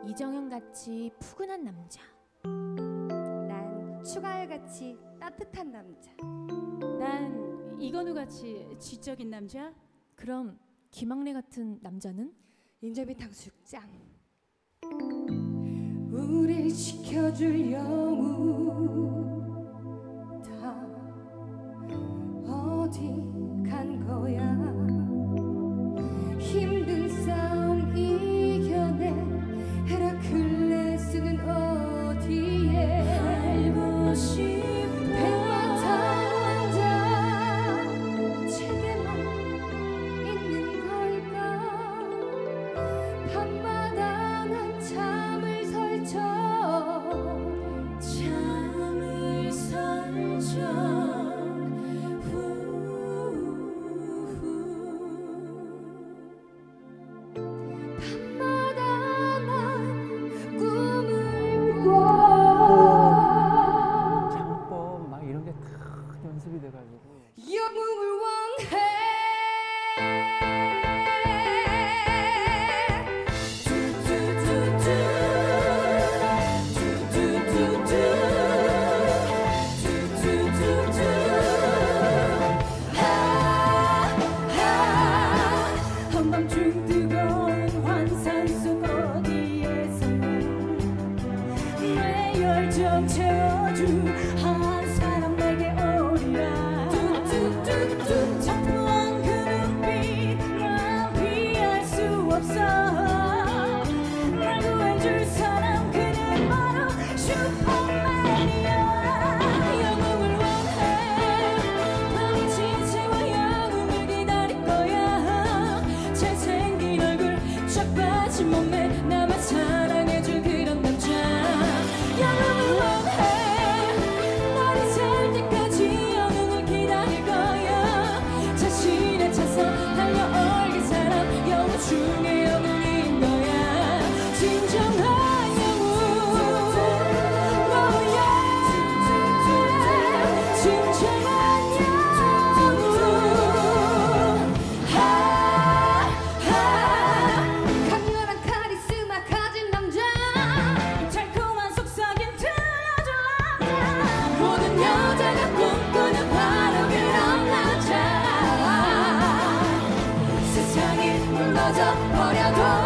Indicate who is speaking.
Speaker 1: 이정현같이 푸근한 남자.
Speaker 2: 난 추가열같이 따뜻한 남자.
Speaker 3: 난 이건우같이 지적인 남자.
Speaker 1: 그럼 김학래 같은 남자는?
Speaker 2: 인절미 탕수육장. 우릴 지켜줄 영웅 다 어디 간 거야. 힘든 싸움 이겨내 헤라클레스는 어디에.
Speaker 3: 알고 싶어.
Speaker 2: 백마탄 왕자 제게만 있는 걸까. 밤마다 난 잠을 설쳐.
Speaker 3: 잠을 설쳐.
Speaker 2: 밤마다 난 꿈을 꿔.
Speaker 4: 창법 막 이런 게 다 연습이 돼가지고.
Speaker 2: 영웅을 원해.
Speaker 3: 한밤중 뜨거운 환상 속 어디에서는 내 열정 채워준 한 사람 내게 오리라. 차분한 그 눈빛 난 피할 수 없어. 날 구해줄 사람 그는 바로 슈퍼맨이야. 영웅을 원해. 밤이 지새워 영웅을 기다릴 거야. 잘생긴 얼굴 쫙 빠진 몸에 나만 사랑해줄 그런 남자. 영웅을 원해. 날이 살 때까지 영웅을 기다릴 거야. 자신의 차선 달려 얼긴 사람 영웅 중에 영웅인 거야. 진정한 영웅. Oh yeah. 진정한
Speaker 2: 강렬한 카리스마 가진 남자.
Speaker 3: 달콤한 속삭임 들려줄 남자.
Speaker 2: 모든 여자가 꿈꾸는 바로 그런 남자. 세상이 무너져 버려도